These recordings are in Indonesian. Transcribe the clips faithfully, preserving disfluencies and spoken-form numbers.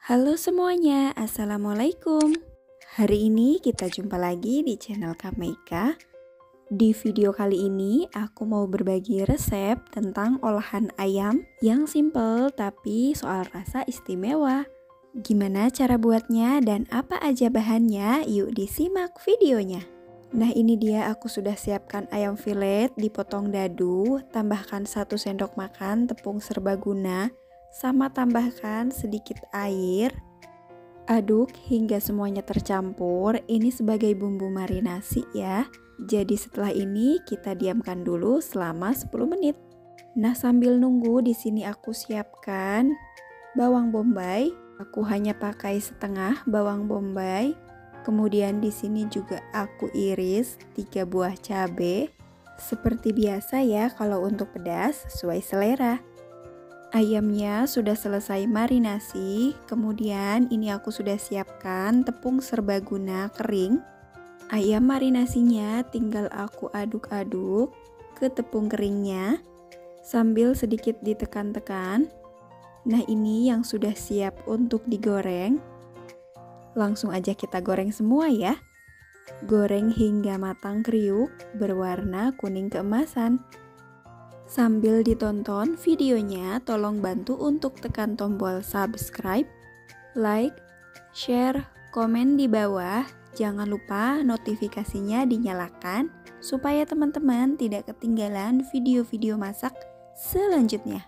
Halo semuanya, Assalamualaikum. Hari ini kita jumpa lagi di channel Kak Meika. Di video kali ini aku mau berbagi resep tentang olahan ayam yang simple tapi soal rasa istimewa. Gimana cara buatnya dan apa aja bahannya? Yuk disimak videonya. Nah, ini dia, aku sudah siapkan ayam filet dipotong dadu, tambahkan satu sendok makan tepung serbaguna, sama tambahkan sedikit air. Aduk hingga semuanya tercampur. Ini sebagai bumbu marinasi ya. Jadi setelah ini kita diamkan dulu selama sepuluh menit. Nah, sambil nunggu di sini aku siapkan bawang bombay. Aku hanya pakai setengah bawang bombay. Kemudian di sini juga aku iris tiga buah cabai. Seperti biasa ya, kalau untuk pedas sesuai selera. Ayamnya sudah selesai marinasi, kemudian ini aku sudah siapkan tepung serbaguna kering. Ayam marinasinya tinggal aku aduk-aduk ke tepung keringnya sambil sedikit ditekan-tekan. Nah, ini yang sudah siap untuk digoreng. Langsung aja kita goreng semua ya. Goreng hingga matang kriuk berwarna kuning keemasan. Sambil ditonton videonya, tolong bantu untuk tekan tombol subscribe, like, share, komen di bawah. Jangan lupa notifikasinya dinyalakan supaya teman-teman tidak ketinggalan video-video masak selanjutnya.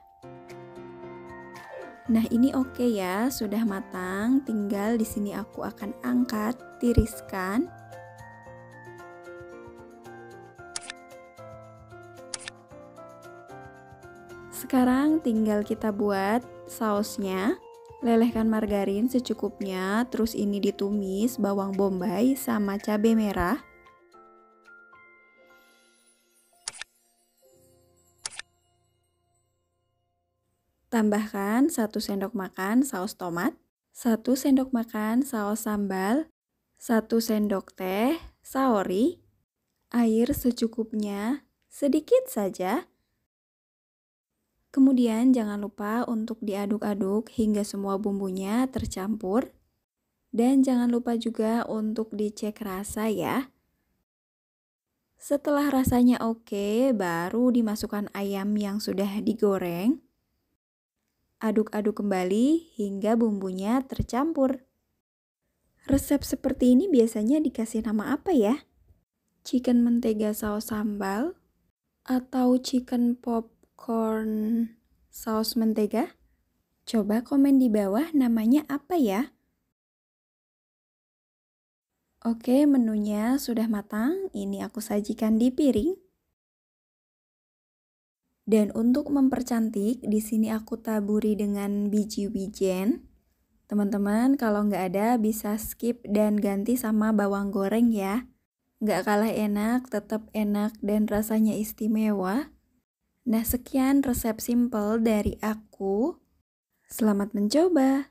Nah, ini oke ya, sudah matang. Tinggal di sini aku akan angkat, tiriskan. Sekarang tinggal kita buat sausnya. Lelehkan margarin secukupnya, terus ini ditumis bawang bombay sama cabai merah. Tambahkan satu sendok makan saus tomat, satu sendok makan saus sambal, satu sendok teh saori, air secukupnya, sedikit saja. Kemudian jangan lupa untuk diaduk-aduk hingga semua bumbunya tercampur. Dan jangan lupa juga untuk dicek rasa ya. Setelah rasanya oke, baru dimasukkan ayam yang sudah digoreng. Aduk-aduk kembali hingga bumbunya tercampur. Resep seperti ini biasanya dikasih nama apa ya? Chicken mentega saus sambal? Atau chicken pop corn saus mentega? Coba komen di bawah namanya apa ya? Oke, menunya sudah matang. Ini aku sajikan di piring. Dan untuk mempercantik, di sini aku taburi dengan biji wijen. Teman-teman, kalau nggak ada bisa skip dan ganti sama bawang goreng ya. Nggak kalah enak, tetap enak dan rasanya istimewa. Nah, sekian resep simple dari aku. Selamat mencoba!